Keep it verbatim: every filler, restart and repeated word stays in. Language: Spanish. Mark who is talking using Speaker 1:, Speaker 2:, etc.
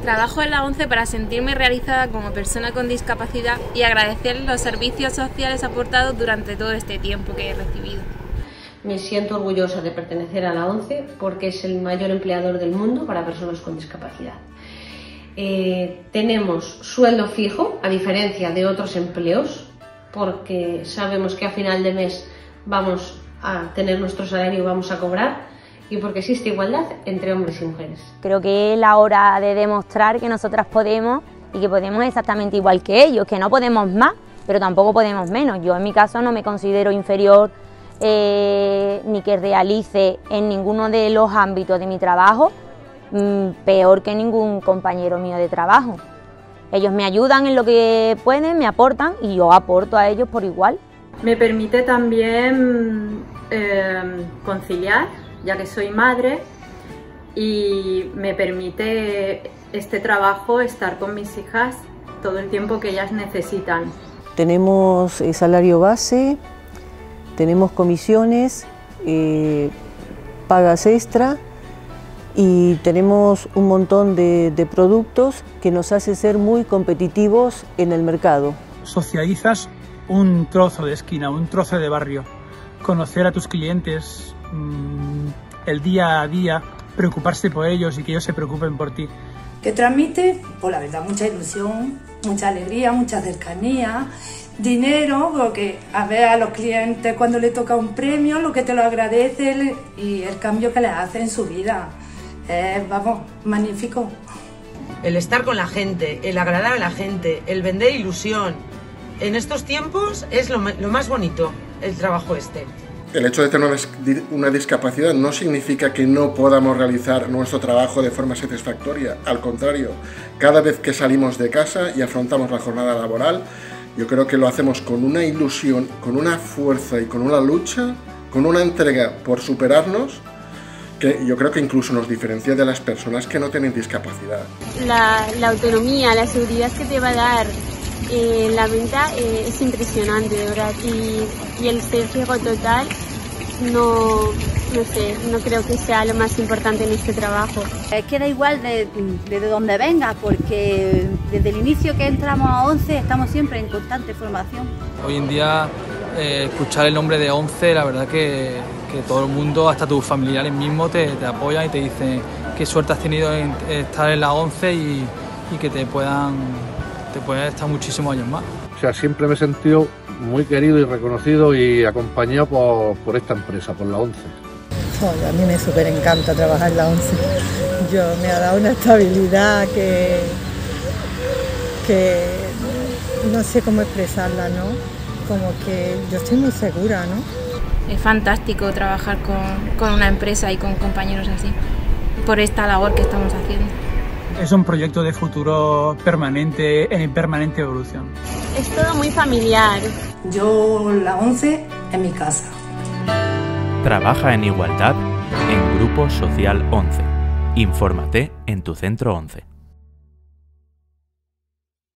Speaker 1: Trabajo en la ONCE para sentirme realizada como persona con discapacidad y agradecer los servicios sociales aportados durante todo este tiempo que he recibido.
Speaker 2: Me siento orgullosa de pertenecer a la ONCE porque es el mayor empleador del mundo para personas con discapacidad. Eh, tenemos sueldo fijo, a diferencia de otros empleos, porque sabemos que a final de mes vamos a tener nuestro salario y vamos a cobrar, y porque existe igualdad entre hombres y mujeres.
Speaker 3: Creo que es la hora de demostrar que nosotras podemos y que podemos exactamente igual que ellos, que no podemos más, pero tampoco podemos menos. Yo en mi caso no me considero inferior eh, ni que realice en ninguno de los ámbitos de mi trabajo mmm, peor que ningún compañero mío de trabajo. Ellos me ayudan en lo que pueden, me aportan y yo aporto a ellos por igual.
Speaker 4: Me permite también eh, conciliar, ya que soy madre, y me permite este trabajo estar con mis hijas todo el tiempo que ellas necesitan.
Speaker 5: Tenemos eh, salario base, tenemos comisiones, eh, pagas extra y tenemos un montón de, de productos que nos hace ser muy competitivos en el mercado.
Speaker 6: Socializas un trozo de esquina, un trozo de barrio, conocer a tus clientes, el día a día, preocuparse por ellos y que ellos se preocupen por ti.
Speaker 7: Que transmite, pues la verdad, mucha ilusión, mucha alegría, mucha cercanía, dinero, porque a ver a los clientes cuando le toca un premio, lo que te lo agradece y el cambio que les hace en su vida. Es, vamos, magnífico.
Speaker 8: El estar con la gente, el agradar a la gente, el vender ilusión. En estos tiempos es lo, lo más bonito, el trabajo este.
Speaker 9: El hecho de tener una discapacidad no significa que no podamos realizar nuestro trabajo de forma satisfactoria. Al contrario, cada vez que salimos de casa y afrontamos la jornada laboral, yo creo que lo hacemos con una ilusión, con una fuerza y con una lucha, con una entrega por superarnos, que yo creo que incluso nos diferencia de las personas que no tienen discapacidad.
Speaker 10: La, la autonomía, la seguridad que te va a dar Eh, la venta eh, es impresionante, de verdad, y, y el ser ciego total no, no sé, no creo que sea lo más importante en este trabajo.
Speaker 11: Es que da igual de, de, de dónde venga, porque desde el inicio que entramos a ONCE estamos siempre en constante formación.
Speaker 6: Hoy en día eh, escuchar el nombre de ONCE, la verdad que, que todo el mundo, hasta tus familiares mismos, te, te apoyan y te dicen qué suerte has tenido en estar en la ONCE y, y que te puedan... te puede estar muchísimos años más.
Speaker 12: O sea, siempre me he sentido muy querido y reconocido y acompañado por, por esta empresa, por la ONCE.
Speaker 13: Oh, a mí me súper encanta trabajar en la ONCE. Yo, me ha dado una estabilidad que, que no sé cómo expresarla, ¿no? Como que yo estoy muy segura, ¿no?
Speaker 1: Es fantástico trabajar con, con una empresa y con compañeros así, por esta labor que estamos haciendo.
Speaker 6: Es un proyecto de futuro permanente, en permanente evolución.
Speaker 10: Es todo muy familiar.
Speaker 7: Yo, la ONCE, en mi casa.
Speaker 14: Trabaja en igualdad en Grupo Social ONCE. Infórmate en tu centro ONCE.